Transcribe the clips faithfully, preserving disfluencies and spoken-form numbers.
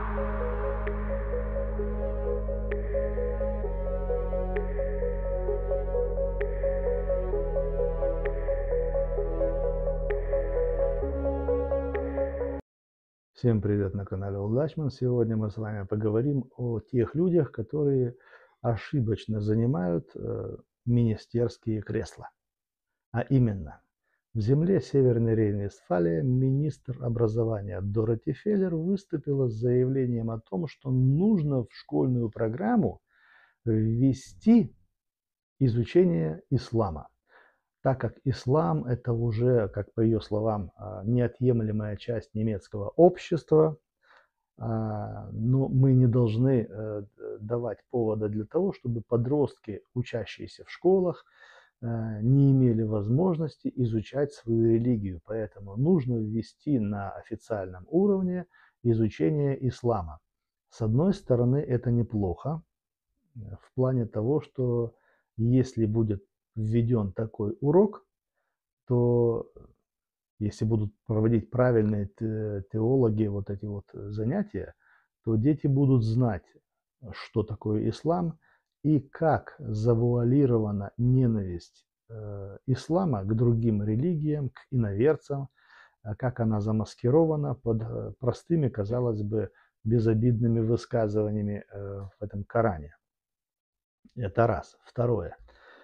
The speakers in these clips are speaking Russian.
Всем привет на канале Удачман. Сегодня мы с вами поговорим о тех людях, которые ошибочно занимают э, министерские кресла. А именно, в земле Северной Рейн-Вестфалии министр образования Дороти Феллер выступила с заявлением о том, что нужно в школьную программу ввести изучение ислама, так как ислам – это уже, как по ее словам, неотъемлемая часть немецкого общества, но мы не должны давать повода для того, чтобы подростки, учащиеся в школах, не имели возможности изучать свою религию. Поэтому нужно ввести на официальном уровне изучение ислама. С одной стороны, это неплохо, в плане того, что если будет введен такой урок, то если будут проводить правильные теологи вот эти вот занятия, то дети будут знать, что такое ислам и как завуалирована ненависть э, ислама к другим религиям, к иноверцам, как она замаскирована под простыми, казалось бы, безобидными высказываниями э, в этом Коране. Это раз. Второе.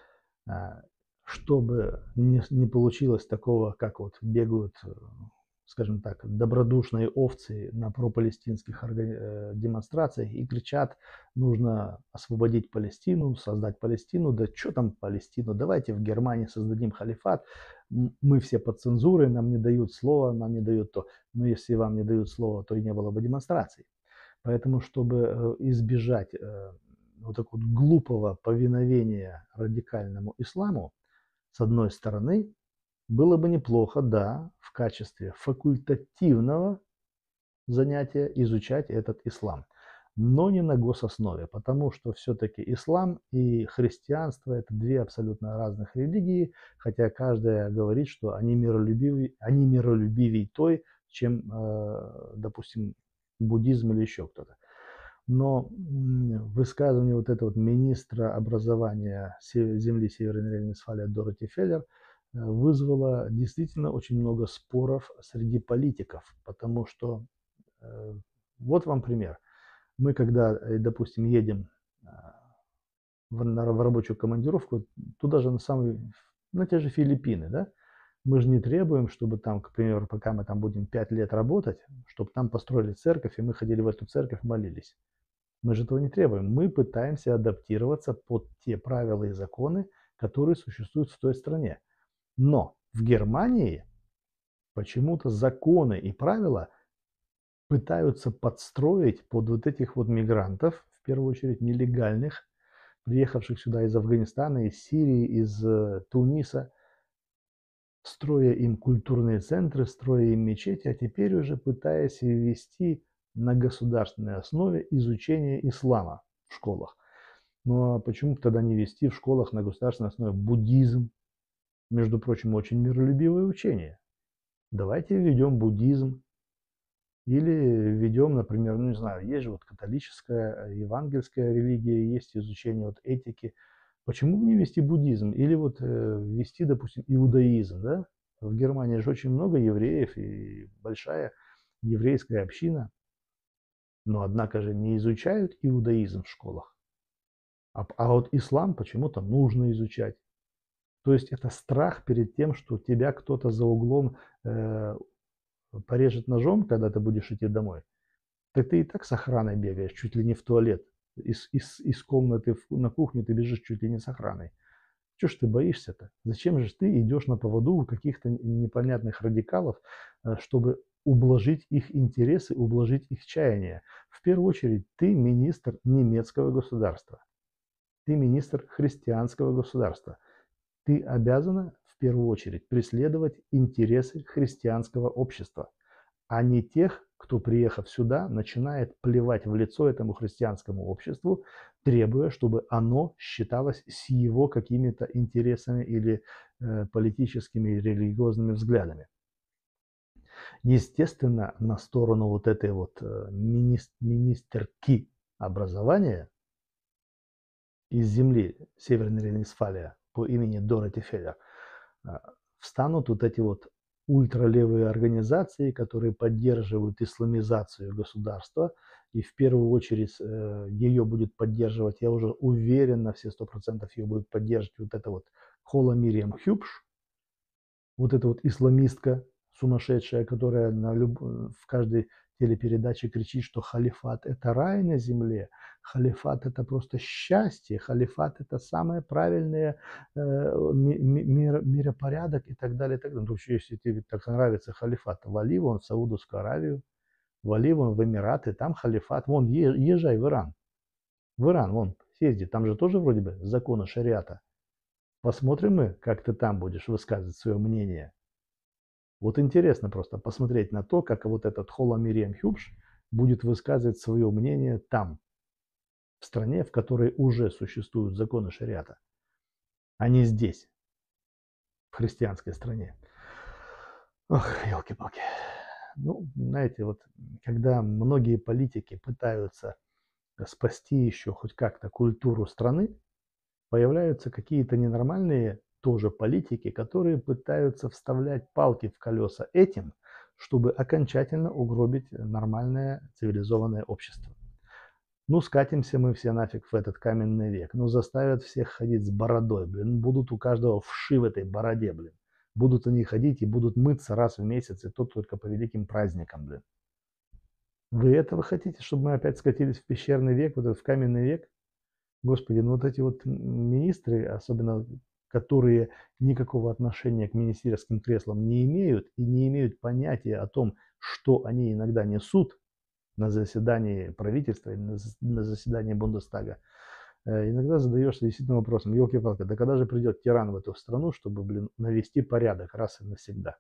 Чтобы не, не получилось такого, как вот бегают, скажем так, добродушные овцы на пропалестинских демонстрациях и кричат, нужно освободить Палестину, создать Палестину. Да что там Палестину, давайте в Германии создадим халифат, мы все под цензурой, нам не дают слова, нам не дают то. Но если вам не дают слова, то и не было бы демонстраций. Поэтому, чтобы избежать вот такого глупого повиновения радикальному исламу, с одной стороны, было бы неплохо, да, в качестве факультативного занятия изучать этот ислам, но не на гососнове, потому что все-таки ислам и христианство – это две абсолютно разных религии, хотя каждая говорит, что они миролюбивее, они миролюбивее той, чем, допустим, буддизм или еще кто-то. Но высказывание вот этого вот министра образования земли Северной Рейн-Вестфалии Дороти Феллер вызвало действительно очень много споров среди политиков, потому что, вот вам пример. Мы когда, допустим, едем в, в рабочую командировку, туда же на, самый, на те же Филиппины, да, мы же не требуем, чтобы там, к примеру, пока мы там будем пять лет работать, чтобы там построили церковь, и мы ходили в эту церковь, молились. Мы же этого не требуем. Мы пытаемся адаптироваться под те правила и законы, которые существуют в той стране. Но в Германии почему-то законы и правила пытаются подстроить под вот этих вот мигрантов, в первую очередь нелегальных, приехавших сюда из Афганистана, из Сирии, из Туниса, строя им культурные центры, строя им мечети, а теперь уже пытаясь ввести на государственной основе изучение ислама в школах. Ну а почему тогда не вести в школах на государственной основе буддизм? Между прочим, очень миролюбивое учение. Давайте введем буддизм. Или введем, например, ну не знаю, есть же вот католическая, евангельская религия, есть изучение вот этики. Почему бы не ввести буддизм? Или вот э, ввести, допустим, иудаизм, да? В Германии же очень много евреев и большая еврейская община. Но, однако же, не изучают иудаизм в школах. А, а вот ислам почему-то нужно изучать. То есть это страх перед тем, что тебя кто-то за углом э, порежет ножом, когда ты будешь идти домой. Так ты и так с охраной бегаешь, чуть ли не в туалет. Из, из, из комнаты на кухню ты бежишь чуть ли не с охраной. Чего ж ты боишься-то? Зачем же ты идешь на поводу у каких-то непонятных радикалов, чтобы ублажить их интересы, ублажить их чаяния? В первую очередь, ты министр немецкого государства. Ты министр христианского государства. Ты обязана в первую очередь преследовать интересы христианского общества, а не тех, кто, приехав сюда, начинает плевать в лицо этому христианскому обществу, требуя, чтобы оно считалось с его какими-то интересами или э, политическими и религиозными взглядами. Естественно, на сторону вот этой вот э, минис- министерки образования из земли Северной Рейн-Вестфалия по имени Дороти Федер а, встанут вот эти вот ультралевые организации, которые поддерживают исламизацию государства, и в первую очередь э, ее будет поддерживать, я уже уверен на все сто процентов ее будет поддерживать вот это вот Хола Мириам Хюбш, вот эта вот исламистка сумасшедшая, которая на люб... в каждой телепередаче кричит, что халифат – это рай на земле, халифат – это просто счастье, халифат – это самое правильное э, ми- ми- мир- миропорядок и так далее. И так далее. Ну, вообще, если тебе так нравится халифат, вали вон в Саудовскую Аравию, вали вон в Эмираты, там халифат, вон е- езжай в Иран, в Иран, вон, съезди, там же тоже вроде бы законы шариата. Посмотрим мы, как ты там будешь высказывать свое мнение. Вот интересно просто посмотреть на то, как вот этот Хола Мириам Хюбш будет высказывать свое мнение там, в стране, в которой уже существуют законы шариата, а не здесь, в христианской стране. Ох, елки-палки. Ну, знаете, вот когда многие политики пытаются спасти еще хоть как-то культуру страны, появляются какие-то ненормальные тоже политики, которые пытаются вставлять палки в колеса этим, чтобы окончательно угробить нормальное цивилизованное общество. Ну, скатимся мы все нафиг в этот каменный век. Ну, заставят всех ходить с бородой, блин. Будут у каждого вши в этой бороде, блин. Будут они ходить и будут мыться раз в месяц, и то только по великим праздникам, блин. Вы этого хотите, чтобы мы опять скатились в пещерный век, вот этот в каменный век? Господи, ну вот эти вот министры, особенно которые никакого отношения к министерским креслам не имеют и не имеют понятия о том, что они иногда несут на заседании правительства или на заседании Бундестага, иногда задаешься действительно вопросом, елки-палки, да когда же придет тиран в эту страну, чтобы, блин, навести порядок раз и навсегда?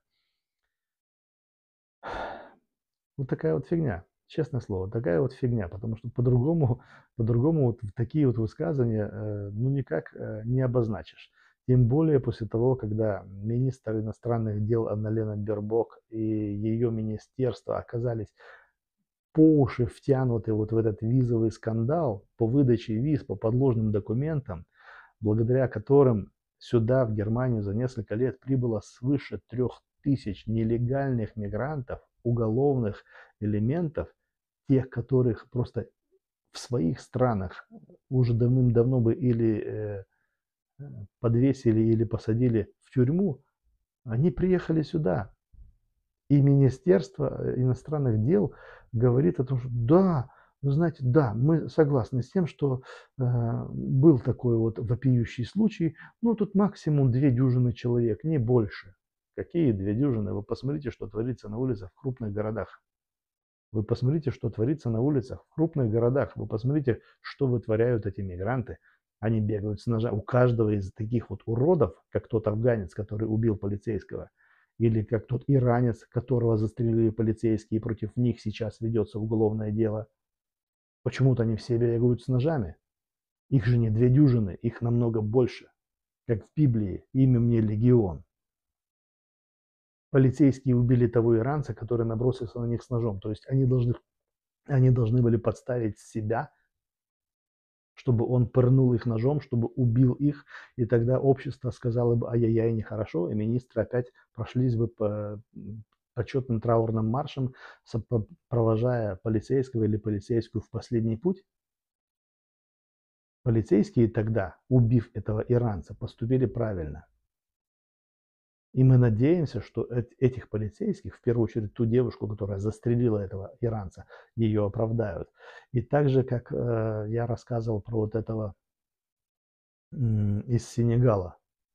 Вот такая вот фигня. Честное слово, такая вот фигня, потому что по-другому, по-другому вот такие вот высказывания, э, ну, никак э, не обозначишь. Тем более после того, когда министр иностранных дел Анна-Лена Бербок и ее министерство оказались по уши втянуты вот в этот визовый скандал по выдаче виз по подложным документам, благодаря которым сюда, в Германию, за несколько лет прибыло свыше трех тысяч нелегальных мигрантов, уголовных элементов, тех, которых просто в своих странах уже давным-давно бы или э, подвесили, или посадили в тюрьму, они приехали сюда. И Министерство иностранных дел говорит о том, что да, вы знаете, да, мы согласны с тем, что э, был такой вот вопиющий случай, ну тут максимум две дюжины человек, не больше. Какие две дюжины? Вы посмотрите, что творится на улицах в крупных городах. Вы посмотрите, что творится на улицах в крупных городах. Вы посмотрите, что вытворяют эти мигранты. Они бегают с ножа. У каждого из таких вот уродов, как тот афганец, который убил полицейского, или как тот иранец, которого застрелили полицейские, и против них сейчас ведется уголовное дело. Почему-то они все бегают с ножами. Их же не две дюжины, их намного больше. Как в Библии, имя мне Легион. Полицейские убили того иранца, который набросился на них с ножом. То есть они должны, они должны были подставить себя, чтобы он пырнул их ножом, чтобы убил их, и тогда общество сказало бы ай-яй-яй, нехорошо, и министры опять прошлись бы по почетным траурным маршем, провожая полицейского или полицейскую в последний путь. Полицейские тогда, убив этого иранца, поступили правильно. И мы надеемся, что этих полицейских, в первую очередь ту девушку, которая застрелила этого иранца, ее оправдают. И так же, как э, я рассказывал про вот этого э, из Сенегала,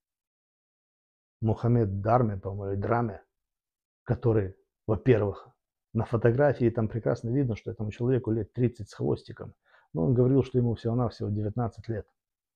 Мухаммед Дарме, по-моему, Драме, который, во-первых, на фотографии там прекрасно видно, что этому человеку лет тридцать с хвостиком. Но он говорил, что ему всего-навсего девятнадцать лет.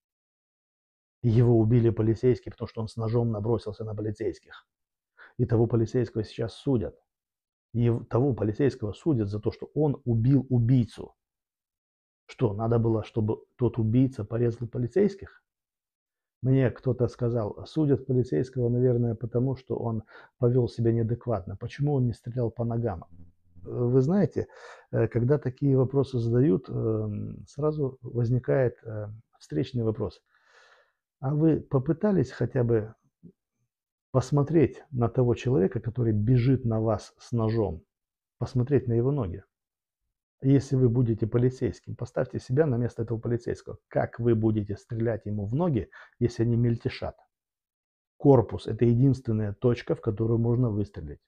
И его убили полицейские, потому что он с ножом набросился на полицейских. И того полицейского сейчас судят. И того полицейского судят за то, что он убил убийцу. Что, надо было, чтобы тот убийца порезал полицейских? Мне кто-то сказал, судят полицейского, наверное, потому что он повел себя неадекватно. Почему он не стрелял по ногам? Вы знаете, э, когда такие вопросы задают, эм, сразу возникает э, встречный вопрос. А вы попытались хотя бы посмотреть на того человека, который бежит на вас с ножом, посмотреть на его ноги? Если вы будете полицейским, поставьте себя на место этого полицейского. Как вы будете стрелять ему в ноги, если они мельтешат? Корпус – это единственная точка, в которую можно выстрелить.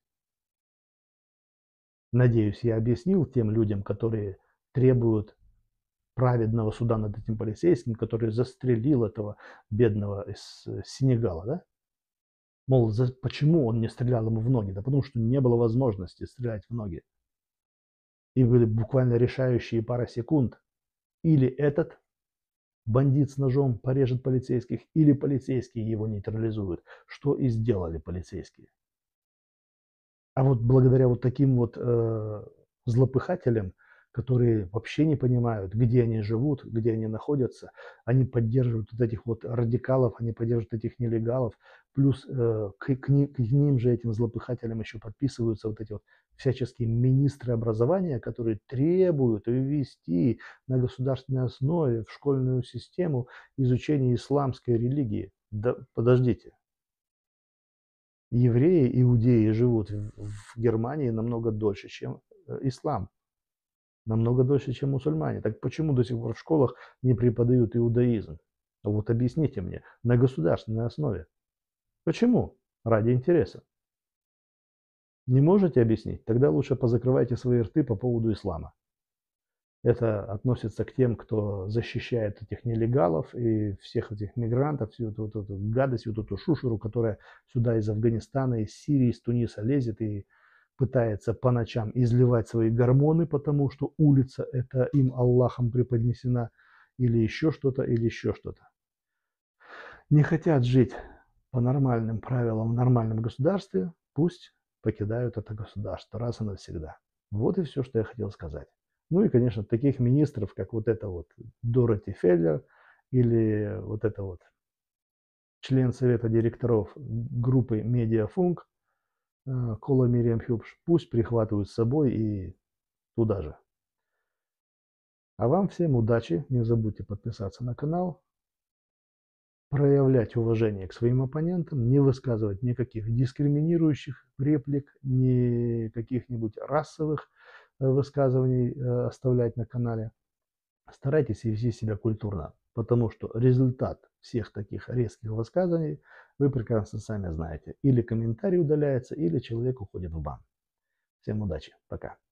Надеюсь, я объяснил тем людям, которые требуют праведного суда над этим полицейским, который застрелил этого бедного из э, Сенегала, да? Мол, за, почему он не стрелял ему в ноги? Да потому что не было возможности стрелять в ноги. И были буквально решающие пара секунд. Или этот бандит с ножом порежет полицейских, или полицейские его нейтрализуют, что и сделали полицейские. А вот благодаря вот таким вот э, злопыхателям, которые вообще не понимают, где они живут, где они находятся, они поддерживают вот этих вот радикалов, они поддерживают этих нелегалов, плюс э, к, к, ним, к ним же, этим злопыхателям, еще подписываются вот эти вот всяческие министры образования, которые требуют ввести на государственной основе в школьную систему изучение исламской религии. Да подождите. Евреи, иудеи живут в Германии намного дольше, чем э, ислам, намного дольше, чем мусульмане. Так почему до сих пор в школах не преподают иудаизм? Вот объясните мне, на государственной основе. Почему? Ради интереса. Не можете объяснить? Тогда лучше позакрывайте свои рты по поводу ислама. Это относится к тем, кто защищает этих нелегалов и всех этих мигрантов, всю эту, эту, эту гадость, всю эту шушеру, которая сюда из Афганистана, из Сирии, из Туниса лезет и пытается по ночам изливать свои гормоны, потому что улица это им Аллахом преподнесена, или еще что-то, или еще что-то. Не хотят жить по нормальным правилам в нормальном государстве, пусть покидают это государство раз и навсегда. Вот и все, что я хотел сказать. Ну и, конечно, таких министров, как вот это вот Дороти Феллер или вот это вот член совета директоров группы Медиафунк Кола Мириам Хюбш, пусть прихватывают с собой и туда же. А вам всем удачи, не забудьте подписаться на канал, проявлять уважение к своим оппонентам, не высказывать никаких дискриминирующих реплик, ни каких-нибудь расовых высказываний оставлять на канале. Старайтесь вести себя культурно, потому что результат всех таких резких высказываний вы прекрасно сами знаете. Или комментарий удаляется, или человек уходит в бан. Всем удачи, пока.